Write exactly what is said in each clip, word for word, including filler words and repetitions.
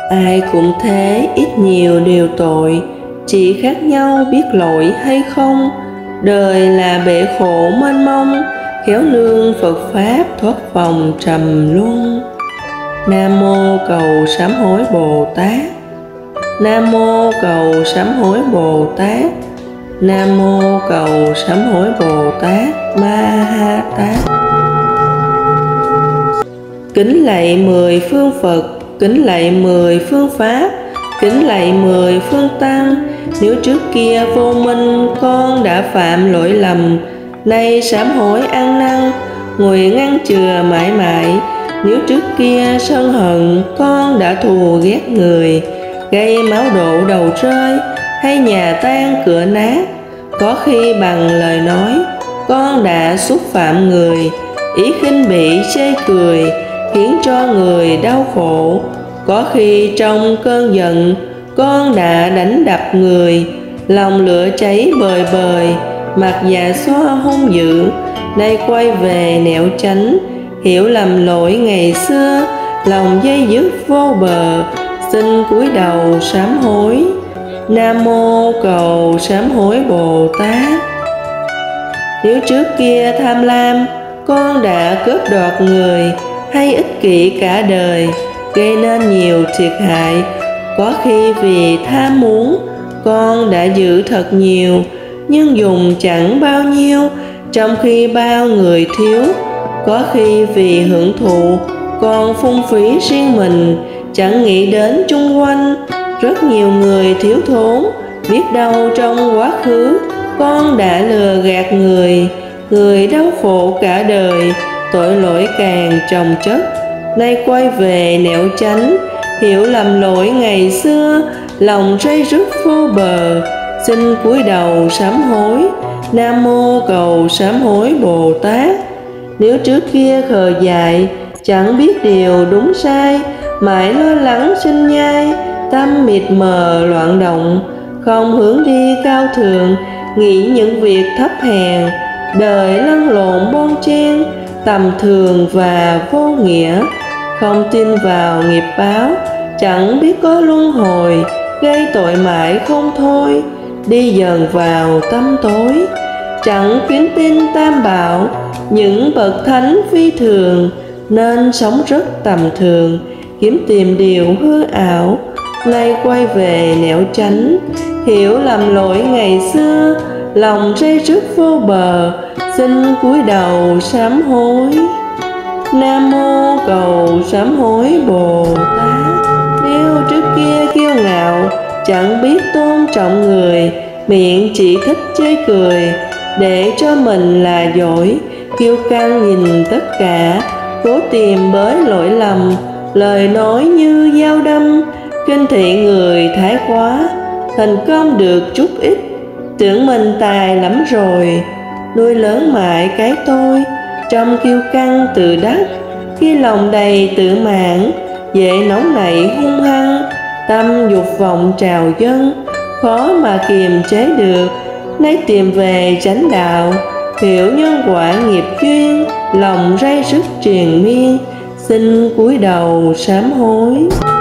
Ai cũng thế, ít nhiều đều tội, chỉ khác nhau biết lỗi hay không. Đời là bể khổ mênh mông, khéo nương Phật Pháp thoát vòng trầm luân. Nam mô cầu sám hối Bồ Tát. Nam mô cầu sám hối Bồ Tát. Nam mô cầu sám hối Bồ Tát Ma Ha Tát. Kính lạy mười phương Phật, kính lạy mười phương Pháp, kính lạy mười phương Tăng. Nếu trước kia vô minh con đã phạm lỗi lầm, nay sám hối ăn năn, nguyện ngăn chừa mãi mãi. Nếu trước kia sân hận con đã thù ghét người, gây máu đổ đầu rơi, hay nhà tan cửa nát, có khi bằng lời nói con đã xúc phạm người, ý khinh bỉ chê cười, khiến cho người đau khổ. Có khi trong cơn giận con đã đánh đập người, lòng lửa cháy bời bời, mặt dạ xoa hung dữ. Nay quay về nẻo chánh, hiểu lầm lỗi ngày xưa, lòng dây dứt vô bờ, xin cúi đầu sám hối. Nam mô cầu sám hối Bồ Tát. Nếu trước kia tham lam con đã cướp đoạt người, hay ích kỷ cả đời, gây nên nhiều thiệt hại. Có khi vì tham muốn con đã giữ thật nhiều, nhưng dùng chẳng bao nhiêu, trong khi bao người thiếu. Có khi vì hưởng thụ con phung phí riêng mình, chẳng nghĩ đến chung quanh. Rất nhiều người thiếu thốn, biết đâu trong quá khứ con đã lừa gạt người, người đau khổ cả đời, tội lỗi càng chồng chất. Nay quay về nẻo chánh, hiểu lầm lỗi ngày xưa, lòng ray rứt vô bờ, xin cúi đầu sám hối. Nam mô cầu sám hối Bồ Tát. Nếu trước kia khờ dại, chẳng biết điều đúng sai, mãi lo lắng sinh nhai, tâm mịt mờ loạn động, không hướng đi cao thượng, nghĩ những việc thấp hèn, đời lăn lộn bon chen, tầm thường và vô nghĩa. Không tin vào nghiệp báo, chẳng biết có luân hồi, gây tội mãi không thôi, đi dần vào tâm tối. Chẳng kính tin tam bảo, những bậc thánh phi thường, nên sống rất tầm thường, kiếm tìm điều hư ảo. Nay quay về nẻo chánh, hiểu lầm lỗi ngày xưa, lòng ray rứt vô bờ, xin cúi đầu sám hối. Nam mô cầu sám hối Bồ Tát. Nếu trước kia kiêu ngạo, chẳng biết tôn trọng người, miệng chỉ thích chê cười, để cho mình là giỏi, kiêu căng nhìn tất cả, cố tìm bới lỗi lầm, lời nói như dao đâm, khinh thị người thái quá, thành công được chút ít, tưởng mình tài lắm rồi, nuôi lớn mãi cái tôi, trong kiêu căng tự đắc. Khi lòng đầy tự mãn, dễ nóng nảy hung hăng, tâm dục vọng trào dâng, khó mà kiềm chế được. Nay tìm về chánh đạo, hiểu nhân quả nghiệp duyên, lòng ray rứt triền miên, xin cúi đầu sám hối.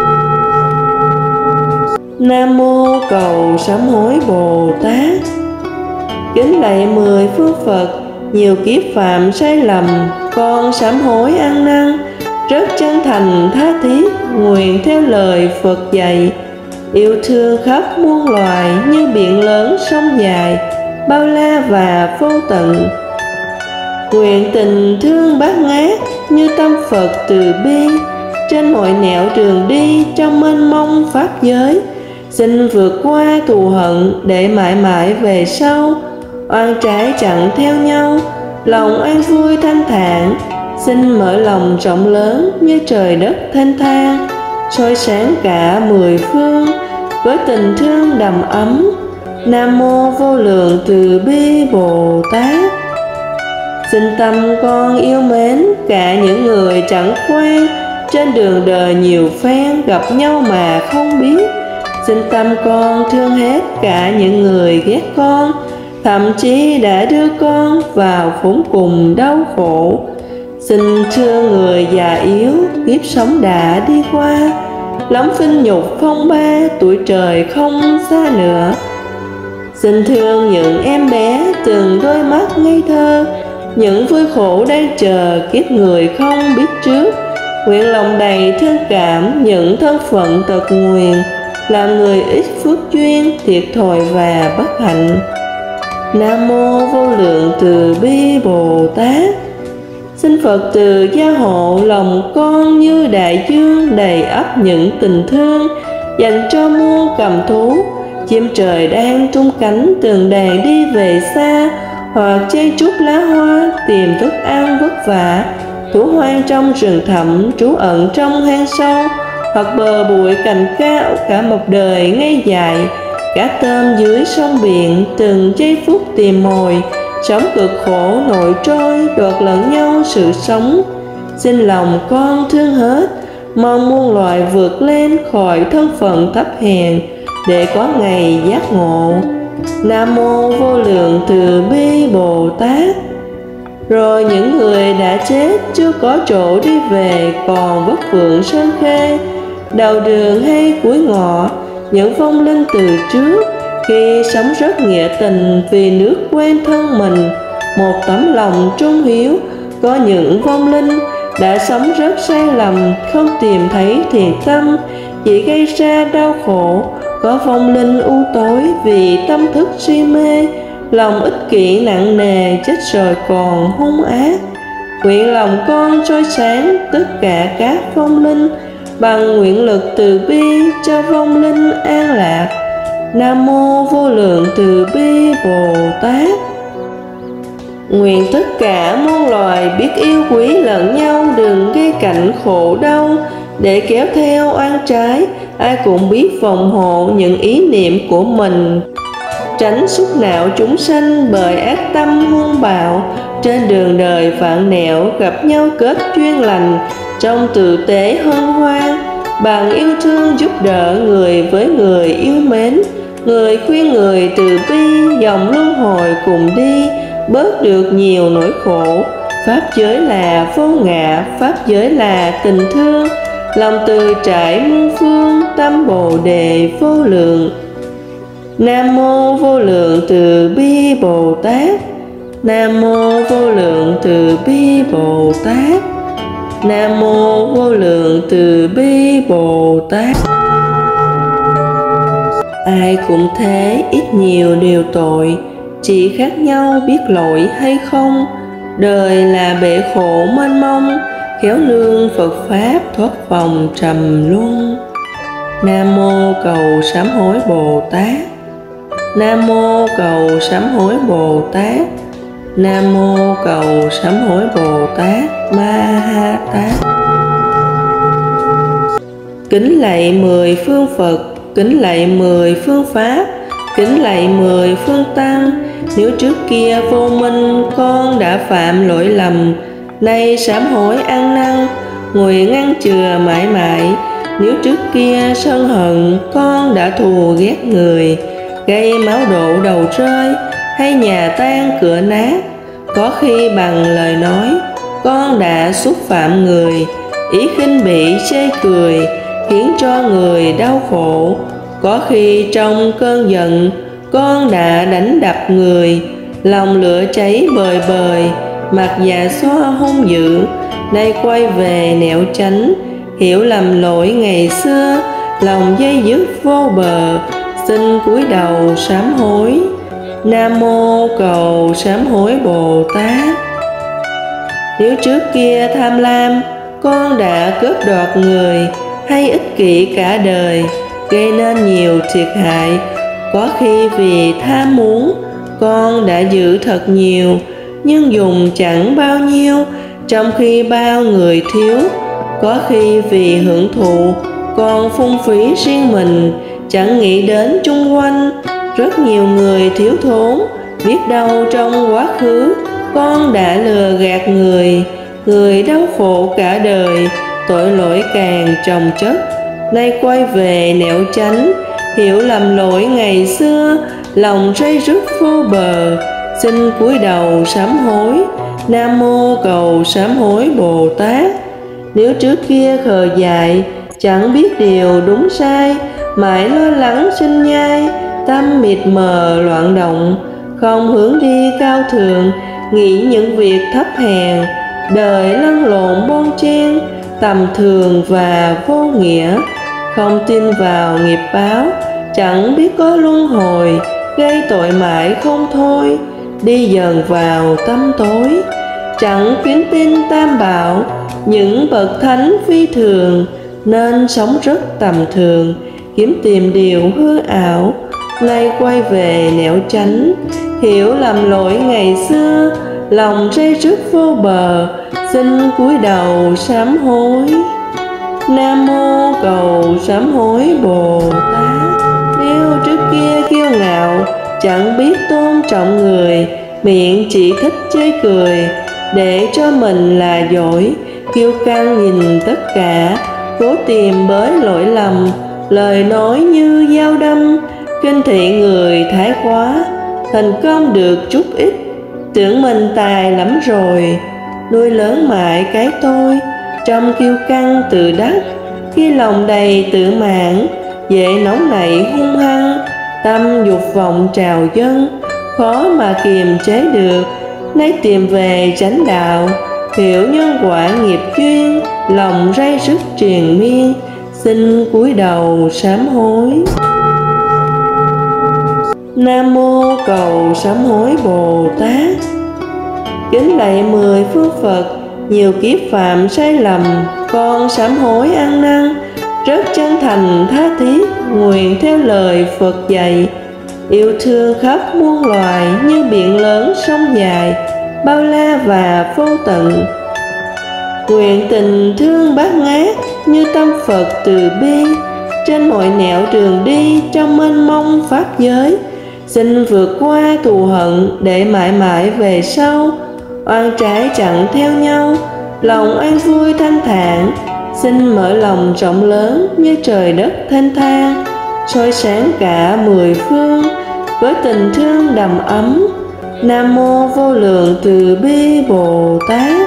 Nam mô cầu sám hối Bồ Tát. Kính lạy mười phương Phật, nhiều kiếp phạm sai lầm, con sám hối ăn năn, rất chân thành tha thiết, nguyện theo lời Phật dạy, yêu thương khắp muôn loài như biển lớn sông dài, bao la và vô tận. Nguyện tình thương bát ngát như tâm Phật từ bi, trên mọi nẻo đường đi trong mênh mông pháp giới, xin vượt qua thù hận để mãi mãi về sau, oan trái chẳng theo nhau, lòng an vui thanh thản. Xin mở lòng rộng lớn như trời đất thanh thang, soi sáng cả mười phương với tình thương đầm ấm. Nam mô vô lượng từ bi Bồ Tát. Xin tâm con yêu mến cả những người chẳng quen, trên đường đời nhiều phen gặp nhau mà không biết. Xin tâm con thương hết cả những người ghét con, thậm chí đã đưa con vào khốn cùng đau khổ. Xin thương người già yếu, kiếp sống đã đi qua, lắm phinh nhục phong ba, tuổi trời không xa nữa. Xin thương những em bé từng đôi mắt ngây thơ, những vui khổ đang chờ kiếp người không biết trước. Nguyện lòng đầy thương cảm những thân phận tật nguyền, làm người ít phước duyên, thiệt thòi và bất hạnh. Nam mô vô lượng từ bi Bồ Tát. Xin Phật từ gia hộ lòng con như đại dương đầy ắp những tình thương, dành cho muôn cầm thú. Chim trời đang tung cánh từng đàn đi về xa, hoặc chen chúc lá hoa tìm thức ăn vất vả. Thú hoang trong rừng thẳm trú ẩn trong hang sâu, hoặc bờ bụi cành cao cả một đời ngay dài. Cá tôm dưới sông biển từng giây phút tìm mồi, sống cực khổ nổi trôi đoạt lẫn nhau sự sống. Xin lòng con thương hết, mong muôn loài vượt lên khỏi thân phận thấp hèn, để có ngày giác ngộ. Nam mô vô lượng từ bi Bồ Tát. Rồi những người đã chết chưa có chỗ đi về, còn vất vưởng sơn khê, đầu đường hay cuối ngõ, những vong linh từ trước khi sống rất nghĩa tình vì nước quên thân mình, một tấm lòng trung hiếu. Có những vong linh đã sống rất sai lầm, không tìm thấy thiện tâm, chỉ gây ra đau khổ. Có vong linh u tối vì tâm thức si mê, lòng ích kỷ nặng nề, chết rồi còn hung ác. Nguyện lòng con soi sáng tất cả các vong linh, bằng nguyện lực từ bi cho vong linh an lạc. Nam mô vô lượng từ bi Bồ Tát. Nguyện tất cả muôn loài biết yêu quý lẫn nhau, đừng gây cảnh khổ đau để kéo theo oan trái. Ai cũng biết phòng hộ những ý niệm của mình, tránh xúc nạo chúng sanh bởi ác tâm hung bạo. Trên đường đời vạn nẻo gặp nhau kết duyên lành, trong tử tế hân hoan, bằng yêu thương giúp đỡ người với người yêu mến. Người khuyên người từ bi, dòng luân hồi cùng đi, bớt được nhiều nỗi khổ. Pháp giới là vô ngã, pháp giới là tình thương, lòng từ trải muôn phương, tâm bồ đề vô lượng. Nam mô vô lượng từ bi Bồ Tát. Nam mô vô lượng từ bi Bồ Tát. Nam mô vô lượng từ bi Bồ Tát. Ai cũng thế, ít nhiều đều tội, chỉ khác nhau biết lỗi hay không. Đời là bể khổ mênh mông, khéo nương Phật Pháp thoát vòng trầm luân. Nam mô cầu sám hối Bồ Tát. Nam mô cầu sám hối Bồ Tát. Nam mô cầu sám hối Bồ Tát Ma Ha Tát. Kính lạy mười phương Phật, kính lạy mười phương Pháp, kính lạy mười phương Tăng. Nếu trước kia vô minh con đã phạm lỗi lầm, nay sám hối ăn năn, nguyện ngăn chừa mãi mãi. Nếu trước kia sân hận con đã thù ghét người, gây máu đổ đầu rơi, hay nhà tan cửa nát, có khi bằng lời nói con đã xúc phạm người, ý khinh bỉ chê cười, khiến cho người đau khổ. Có khi trong cơn giận con đã đánh đập người, lòng lửa cháy bời bời, mặt dạ xoa hung dữ. Nay quay về nẻo chánh, hiểu lầm lỗi ngày xưa, lòng dây dứt vô bờ, xin cúi đầu sám hối. Nam mô cầu sám hối Bồ Tát. Nếu trước kia tham lam con đã cướp đoạt người, hay ích kỷ cả đời, gây nên nhiều thiệt hại. Có khi vì tham muốn con đã giữ thật nhiều, nhưng dùng chẳng bao nhiêu, trong khi bao người thiếu. Có khi vì hưởng thụ con phung phí riêng mình, chẳng nghĩ đến chung quanh. Rất nhiều người thiếu thốn, biết đâu trong quá khứ con đã lừa gạt người, người đau khổ cả đời, tội lỗi càng chồng chất. Nay quay về nẻo chánh, hiểu lầm lỗi ngày xưa, lòng ray rứt vô bờ, xin cúi đầu sám hối. Nam mô cầu sám hối Bồ Tát. Nếu trước kia khờ dại chẳng biết điều đúng sai, mãi lo lắng sinh nhai, tâm mịt mờ loạn động, không hướng đi cao thượng, nghĩ những việc thấp hèn, đời lăn lộn bon chen, tầm thường và vô nghĩa, không tin vào nghiệp báo, chẳng biết có luân hồi, gây tội mãi không thôi, đi dần vào tâm tối, chẳng kính tin tam bảo, những bậc thánh phi thường, nên sống rất tầm thường, kiếm tìm điều hư ảo, nay quay về nẻo chánh, hiểu lầm lỗi ngày xưa, lòng ray rứt vô bờ, xin cúi đầu sám hối. Nam mô cầu sám hối Bồ Tát. Nếu trước kia kiêu ngạo, chẳng biết tôn trọng người, miệng chỉ thích chê cười, để cho mình là giỏi, kiêu căng nhìn tất cả, cố tìm bới lỗi lầm, lời nói như dao đâm, khinh thị người thái quá, thành công được chút ít, tưởng mình tài lắm rồi, nuôi lớn mãi cái tôi, trong kiêu căng tự đắc, khi lòng đầy tự mãn, dễ nóng nảy hung hăng, tâm dục vọng trào dâng, khó mà kiềm chế được, nay tìm về chánh đạo, hiểu nhân quả nghiệp duyên, lòng ray rứt triền miên, xin cúi đầu sám hối. Nam mô cầu sám hối Bồ Tát. Kính lạy mười phương Phật, nhiều kiếp phạm sai lầm, con sám hối ăn năn, rất chân thành tha thiết, nguyện theo lời Phật dạy, yêu thương khắp muôn loài như biển lớn sông dài, bao la và vô tận. Nguyện tình thương bát ngát như tâm Phật từ bi, trên mọi nẻo đường đi trong mênh mông pháp giới, xin vượt qua thù hận để mãi mãi về sau, oan trái chẳng theo nhau, lòng an vui thanh thản, xin mở lòng rộng lớn như trời đất thênh thang, soi sáng cả mười phương với tình thương đầm ấm. Nam mô vô lượng từ bi Bồ Tát.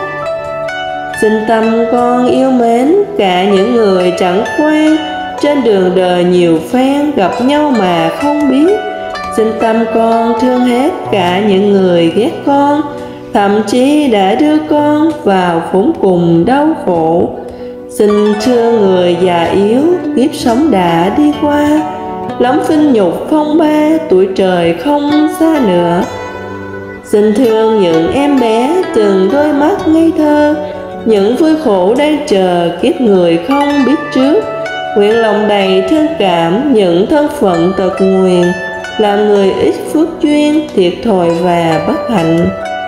Xin tâm con yêu mến cả những người chẳng quen, trên đường đời nhiều phen gặp nhau mà không biết. Xin tâm con thương hết cả những người ghét con, thậm chí đã đưa con vào khốn cùng đau khổ. Xin thương người già yếu, kiếp sống đã đi qua, lắm vinh nhục phong ba, tuổi trời không xa nữa. Xin thương những em bé từng đôi mắt ngây thơ, những vui khổ đang chờ kiếp người không biết trước. Nguyện lòng đầy thương cảm những thân phận tật nguyền, làm người ít phước duyên, thiệt thòi và bất hạnh.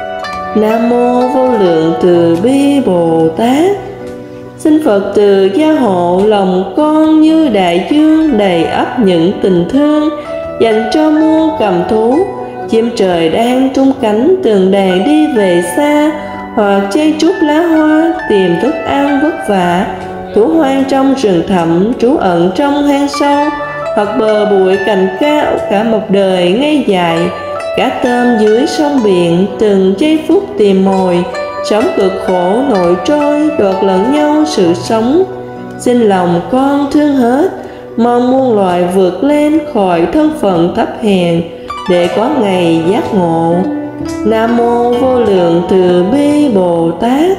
Nam mô vô lượng từ bi Bồ Tát. Xin Phật từ gia hộ lòng con như đại dương đầy ắp những tình thương, dành cho muôn cầm thú. Chim trời đang tung cánh từng đàn đi về xa, hoặc chen chúc lá hoa tìm thức ăn vất vả. Thú hoang trong rừng thẳm trú ẩn trong hang sâu, hoặc bờ bụi cành cao cả một đời ngây dài. Cá tôm dưới sông biển từng giây phút tìm mồi, sống cực khổ nổi trôi đoạt lẫn nhau sự sống. Xin lòng con thương hết, mong muôn loài vượt lên khỏi thân phận thấp hèn, để có ngày giác ngộ. Nam mô vô lượng từ bi Bồ Tát.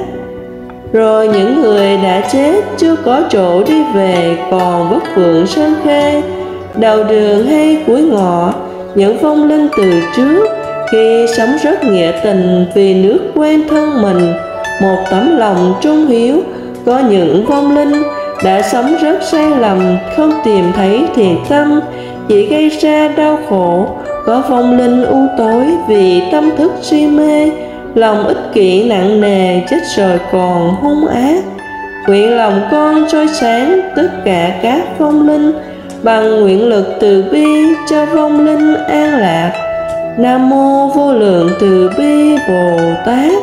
Rồi những người đã chết chưa có chỗ đi về, còn vất vưởng sơn khê, đầu đường hay cuối ngõ, những vong linh từ trước khi sống rất nghĩa tình vì nước quen thân mình, một tấm lòng trung hiếu. Có những vong linh đã sống rất sai lầm, không tìm thấy thiện tâm, chỉ gây ra đau khổ. Có vong linh u tối vì tâm thức si mê, lòng ích kỷ nặng nề, chết rồi còn hung ác. Nguyện lòng con soi sáng tất cả các vong linh, bằng nguyện lực từ bi cho vong linh an lạc. Nam mô vô lượng từ bi Bồ Tát.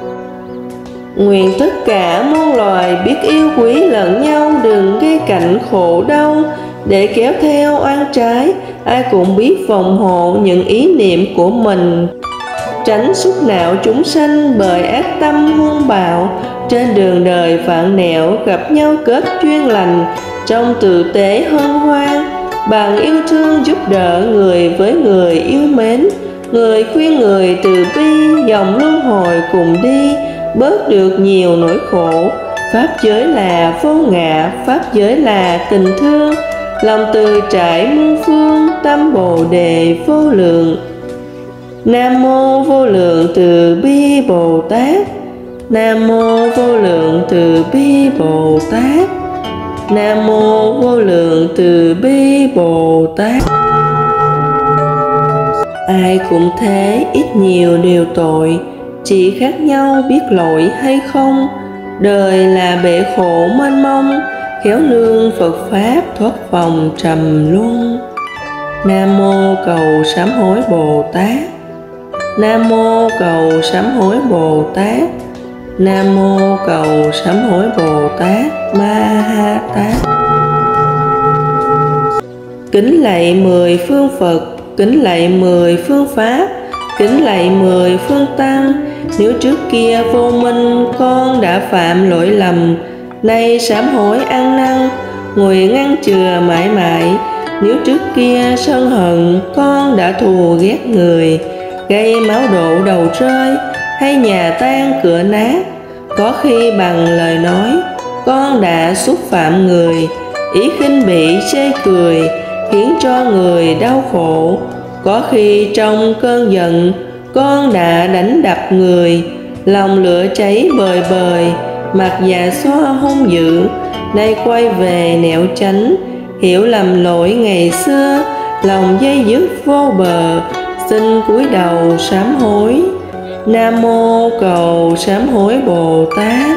Nguyện tất cả muôn loài biết yêu quý lẫn nhau, đừng gây cảnh khổ đau để kéo theo oan trái. Ai cũng biết phòng hộ những ý niệm của mình, tránh xúc nạo chúng sanh bởi ác tâm hung bạo. Trên đường đời vạn nẻo gặp nhau kết duyên lành, trong tử tế hân hoan, bằng yêu thương giúp đỡ người với người yêu mến, người khuyên người từ bi, dòng luân hồi cùng đi, bớt được nhiều nỗi khổ. Pháp giới là vô ngã, pháp giới là tình thương, lòng từ trải muôn phương, tâm bồ đề vô lượng. Nam mô vô lượng từ bi Bồ Tát. Nam mô vô lượng từ bi Bồ Tát. Nam mô vô lượng từ bi Bồ Tát. Ai cũng thế, ít nhiều đều tội, chỉ khác nhau biết lỗi hay không. Đời là bể khổ mênh mông, khéo nương Phật Pháp thoát vòng trầm luân. Nam mô cầu sám hối Bồ Tát. Nam mô cầu sám hối Bồ Tát. Nam mô cầu sám hối Bồ Tát Ma Ha Tát. Kính lạy mười phương Phật, kính lạy mười phương Pháp, kính lạy mười phương Tăng. Nếu trước kia vô minh con đã phạm lỗi lầm, nay sám hối ăn năn, nguyện ngăn chừa mãi mãi. Nếu trước kia sân hận con đã thù ghét người, gây máu đổ đầu rơi, hay nhà tan cửa nát, có khi bằng lời nói con đã xúc phạm người, ý khinh bỉ chê cười, khiến cho người đau khổ. Có khi trong cơn giận con đã đánh đập người, lòng lửa cháy bời bời, mặt già xóa hung dữ. Nay quay về nẻo chánh, hiểu lầm lỗi ngày xưa, lòng dây dứt vô bờ, xin cúi đầu sám hối. Nam mô cầu sám hối Bồ Tát.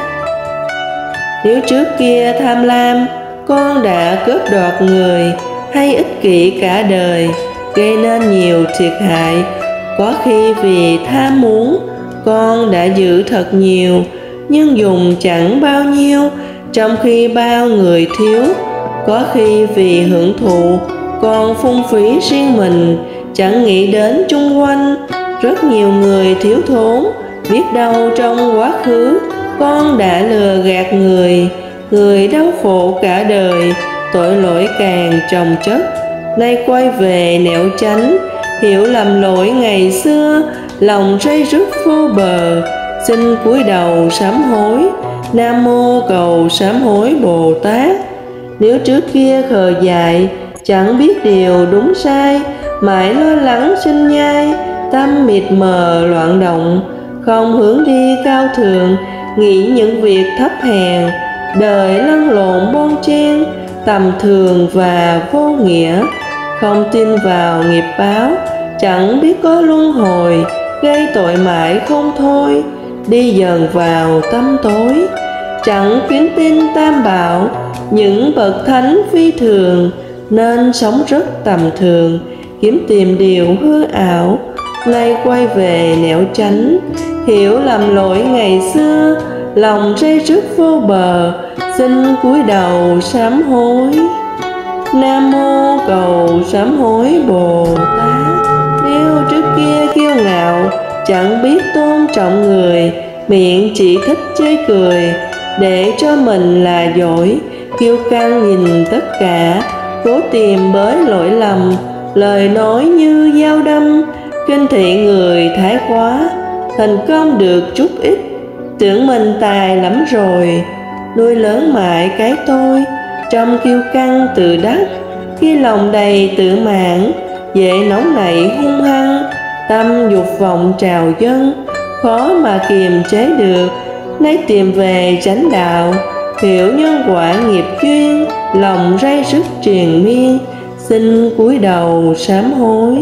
Nếu trước kia tham lam con đã cướp đoạt người, hay ích kỷ cả đời, gây nên nhiều thiệt hại. Có khi vì tham muốn con đã giữ thật nhiều, nhưng dùng chẳng bao nhiêu, trong khi bao người thiếu. Có khi vì hưởng thụ con phung phí riêng mình, chẳng nghĩ đến chung quanh. Rất nhiều người thiếu thốn, biết đâu trong quá khứ con đã lừa gạt người, người đau khổ cả đời, tội lỗi càng chồng chất. Nay quay về nẻo chánh, hiểu lầm lỗi ngày xưa, lòng ray rứt vô bờ, xin cúi đầu sám hối. Nam mô cầu sám hối Bồ Tát. Nếu trước kia khờ dại, chẳng biết điều đúng sai, mãi lo lắng sinh nhai, tâm mịt mờ loạn động, không hướng đi cao thượng, nghĩ những việc thấp hèn, đời lăn lộn bon chen, tầm thường và vô nghĩa, không tin vào nghiệp báo, chẳng biết có luân hồi, gây tội mãi không thôi, đi dần vào tâm tối, chẳng kính tin tam bảo, những bậc thánh phi thường, nên sống rất tầm thường, kiếm tìm điều hư ảo. Nay quay về nẻo chánh, hiểu lầm lỗi ngày xưa, lòng ray rứt vô bờ, xin cúi đầu sám hối. Nam mô cầu sám hối Bồ Tát. Nếu trước kia kiêu ngạo, chẳng biết tôn trọng người, miệng chỉ thích chê cười, để cho mình là giỏi, kiêu căng nhìn tất cả, cố tìm bới lỗi lầm, lời nói như dao đâm, kinh thị người thái quá, thành công được chút ít, tưởng mình tài lắm rồi, nuôi lớn mãi cái tôi, trong kiêu căng tự đắc, khi lòng đầy tự mãn, dễ nóng nảy hung hăng, tâm dục vọng trào dâng, khó mà kiềm chế được. Nay tìm về chánh đạo, hiểu nhân quả nghiệp duyên, lòng ray rứt triền miên, xin cúi đầu sám hối.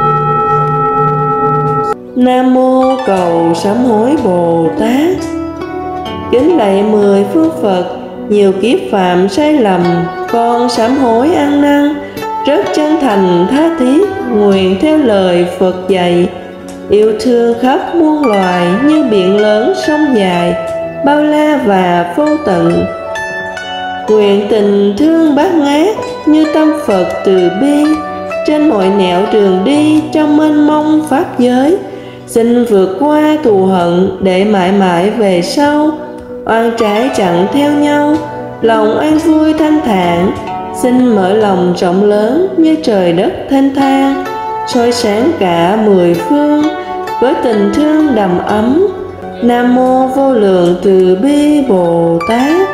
Nam mô cầu sám hối Bồ Tát. Kính lạy mười phương Phật, nhiều kiếp phạm sai lầm, con sám hối ăn năn, rất chân thành tha thiết, nguyện theo lời Phật dạy, yêu thương khắp muôn loài như biển lớn sông dài, bao la và vô tận. Nguyện tình thương bát ngát như tâm Phật từ bi, trên mọi nẻo đường đi trong mênh mông pháp giới, xin vượt qua thù hận để mãi mãi về sau, oan trái chẳng theo nhau, lòng an vui thanh thản. Xin mở lòng rộng lớn như trời đất thênh thang, soi sáng cả mười phương với tình thương đầm ấm. Nam mô vô lượng từ bi Bồ Tát.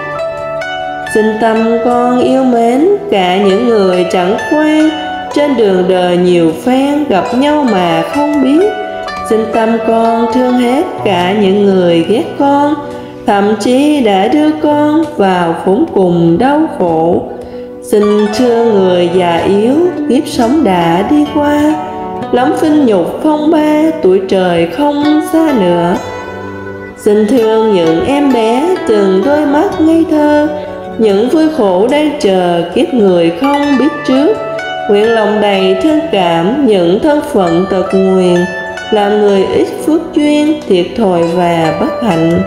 Xin tâm con yêu mến cả những người chẳng quen, trên đường đời nhiều phen gặp nhau mà không biết. Xin tâm con thương hết cả những người ghét con, thậm chí đã đưa con vào khốn cùng đau khổ. Xin thương người già yếu, kiếp sống đã đi qua, lắm vinh nhục phong ba, tuổi trời không xa nữa. Xin thương những em bé từng đôi mắt ngây thơ, những vui khổ đang chờ kiếp người không biết trước. Nguyện lòng đầy thương cảm những thân phận tật nguyền, làm người ít phước duyên, thiệt thòi và bất hạnh.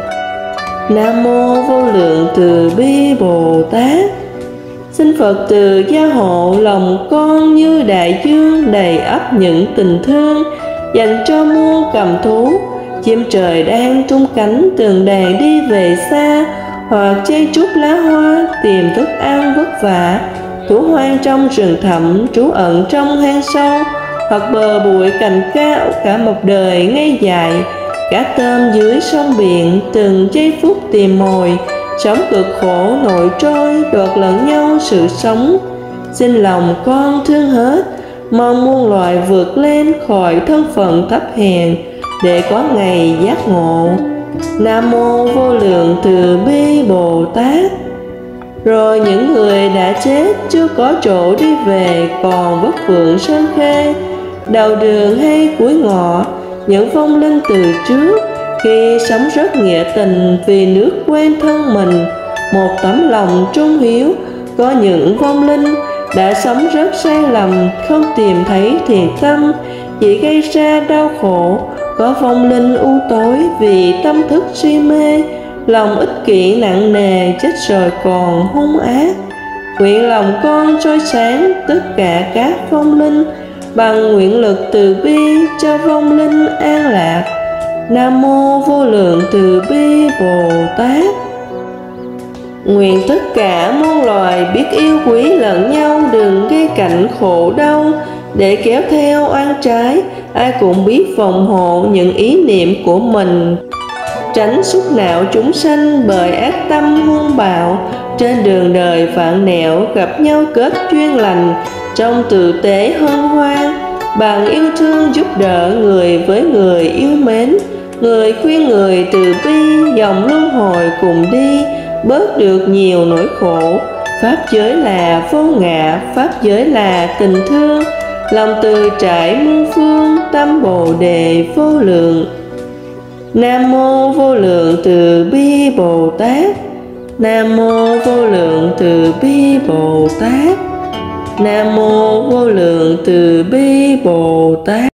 Nam mô vô lượng từ bi Bồ Tát. Xin Phật từ gia hộ lòng con như đại dương đầy ắp những tình thương, dành cho muôn cầm thú. Chim trời đang tung cánh từng đàn đi về xa, hoặc chen chúc lá hoa tìm thức ăn vất vả. Thú hoang trong rừng thẳm trú ẩn trong hang sâu, hoặc bờ bụi cành cao cả một đời ngây dài. Cá tôm dưới sông biển từng giây phút tìm mồi, sống cực khổ nổi trôi đoạt lẫn nhau sự sống. Xin lòng con thương hết, mong muôn loài vượt lên khỏi thân phận thấp hèn, để có ngày giác ngộ. Nam mô vô lượng từ bi Bồ Tát. Rồi những người đã chết chưa có chỗ đi về, còn vất vưởng sơn khê, đầu đường hay cuối ngõ, những vong linh từ trước khi sống rất nghĩa tình vì nước quên thân mình, một tấm lòng trung hiếu. Có những vong linh đã sống rất sai lầm, không tìm thấy thiện tâm, chỉ gây ra đau khổ. Có vong linh u tối vì tâm thức si mê, lòng ích kỷ nặng nề, chết rồi còn hung ác. Nguyện lòng con soi sáng tất cả các vong linh, bằng nguyện lực từ bi cho vong linh an lạc. Nam mô vô lượng từ bi Bồ Tát. Nguyện tất cả muôn loài biết yêu quý lẫn nhau, đừng gây cảnh khổ đau để kéo theo oan trái. Ai cũng biết phòng hộ những ý niệm của mình, tránh xúc nạo chúng sanh bởi ác tâm hung bạo. Trên đường đời vạn nẻo gặp nhau kết duyên lành, trong tử tế hân hoan, bằng yêu thương giúp đỡ người với người yêu mến. Người khuyên người từ bi, dòng luân hồi cùng đi, bớt được nhiều nỗi khổ. Pháp giới là vô ngã, pháp giới là tình thương, lòng từ trải muôn phương, tâm bồ đề vô lượng. Nam mô vô lượng từ bi Bồ Tát. Nam mô vô lượng từ bi Bồ Tát. Nam mô vô lượng từ bi Bồ Tát.